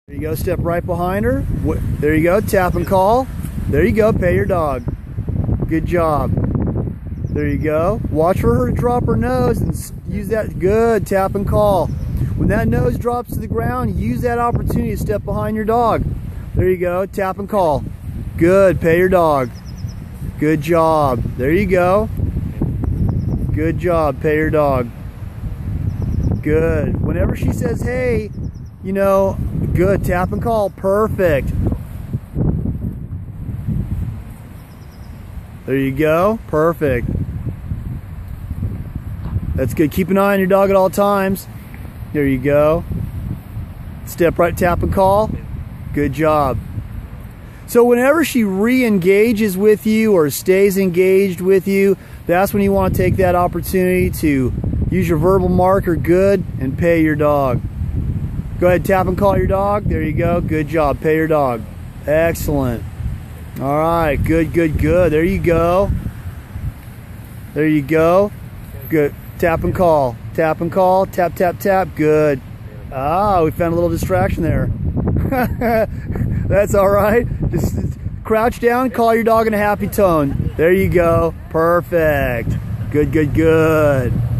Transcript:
There you go, step right behind her. There you go, tap and call. There you go, pay your dog. Good job. There you go. Watch for her to drop her nose and use that. Good, tap and call. When that nose drops to the ground, use that opportunity to step behind your dog. There you go, tap and call. Good, pay your dog. Good job. There you go. Good job, pay your dog. Good. Whenever she says, hey, you know, good, tap and call, perfect. There you go, perfect. That's good. Keep an eye on your dog at all times. There you go. Step right, tap and call. Good job. So whenever she re-engages with you or stays engaged with you, that's when you want to take that opportunity to use your verbal marker, good, and pay your dog. Go ahead, tap and call your dog. There you go. Good job. Pay your dog. Excellent. All right. Good, good, good. There you go. There you go. Good. Tap and call. Tap and call. Tap, tap, tap. Good. Ah, we found a little distraction there. That's all right. Just crouch down, call your dog in a happy tone. There you go. Perfect. Good, good, good.